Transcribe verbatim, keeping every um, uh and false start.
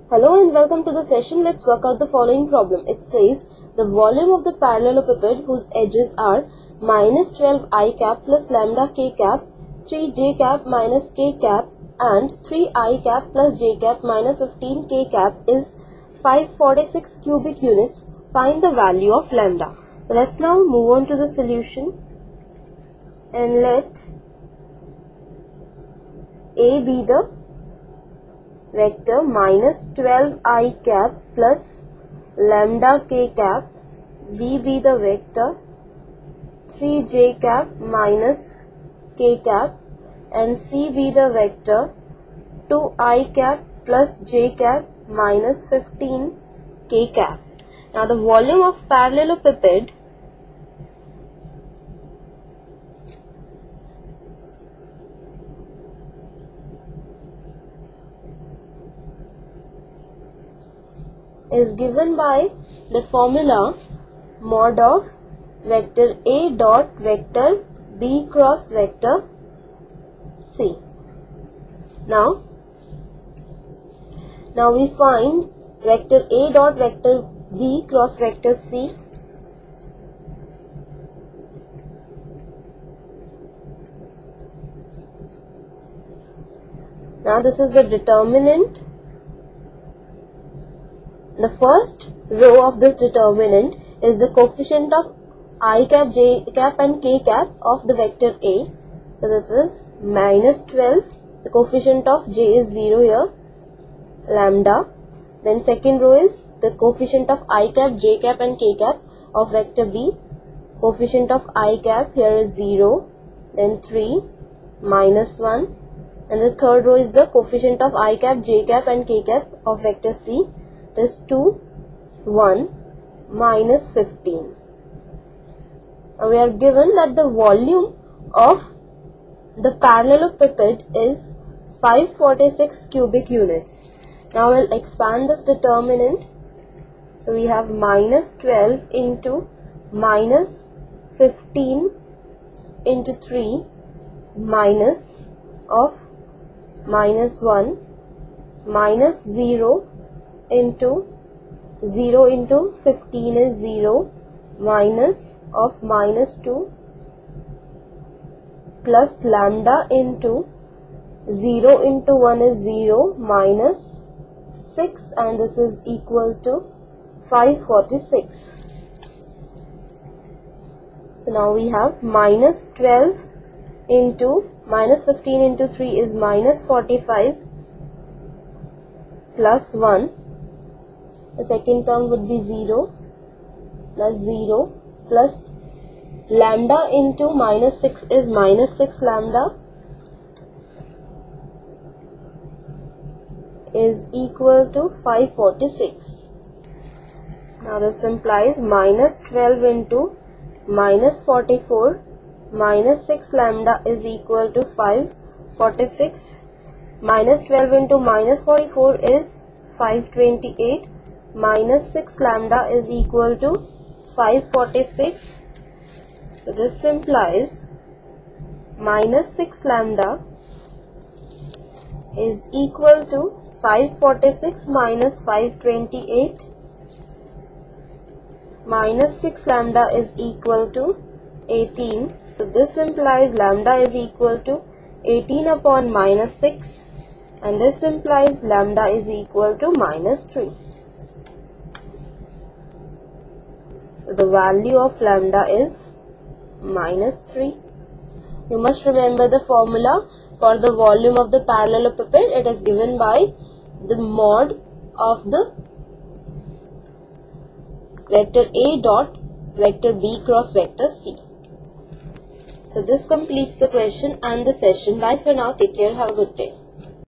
Hello and welcome to the session. Let's work out the following problem. It says the volume of the parallelepiped whose edges are minus twelve I cap plus lambda k cap, three j cap minus k cap and three I cap plus j cap minus fifteen k cap is five hundred forty-six cubic units. Find the value of lambda. So let's now move on to the solution and let A be the vector minus twelve I cap plus lambda k cap, B be the vector three j cap minus k cap and C be the vector two I cap plus j cap minus fifteen k cap. Now the volume of parallelepiped is given by the formula mod of vector A dot vector B cross vector C. Now, now we find vector A dot vector B cross vector C. Now this is the determinant. The first row of this determinant is the coefficient of I cap, j cap and k cap of the vector A. So this is minus twelve. The coefficient of j is zero here, lambda. Then second row is the coefficient of I cap, j cap and k cap of vector B. Coefficient of I cap here is zero. Then three, minus one. And the third row is the coefficient of I cap, j cap and k cap of vector C. Is two, one, minus fifteen. Now we are given that the volume of the parallelepiped is five hundred forty-six cubic units. Now we'll expand this determinant. So we have minus twelve into minus fifteen into three minus of minus one minus zero into zero into fifteen is zero minus of minus two plus lambda into zero into one is zero minus six and this is equal to five hundred forty-six. So now we have minus twelve into minus fifteen into three is minus forty-five plus one. The second term would be zero plus zero plus lambda into minus six is minus six lambda is equal to five hundred forty-six. Now this implies minus twelve into minus forty-four minus six lambda is equal to five hundred forty-six. Minus twelve into minus forty-four is five hundred twenty-eight. Minus six lambda is equal to five hundred forty-six. So this implies minus six lambda is equal to five hundred forty-six minus five hundred twenty-eight. Minus six lambda is equal to eighteen. So this implies lambda is equal to eighteen upon minus six and this implies lambda is equal to minus three. So the value of lambda is minus three. You must remember the formula for the volume of the parallelepiped. It is given by the mod of the vector A dot vector B cross vector C. So this completes the question and the session. Bye for now. Take care. Have a good day.